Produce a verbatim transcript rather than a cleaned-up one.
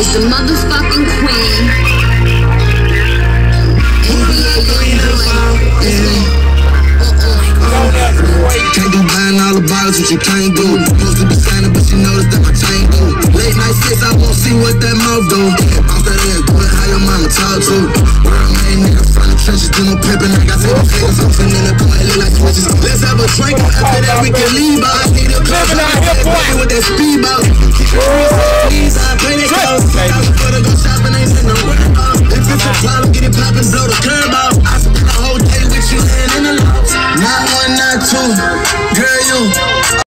is the motherfucking queen. N B A young boy. Can't do buying all the bottles, what you can't do. Supposed to be signing, but she noticed that my chain do. Late night sex, I won't see what that mouth do. Bounce that ass, good, how your mama talk to. World made niggas from the trenches, do no pimpin'. I got seven figures, I'm sitting in the corner, look like switches. Let's have a drink, after that we can leave out. I need a club, I got that with that speed out.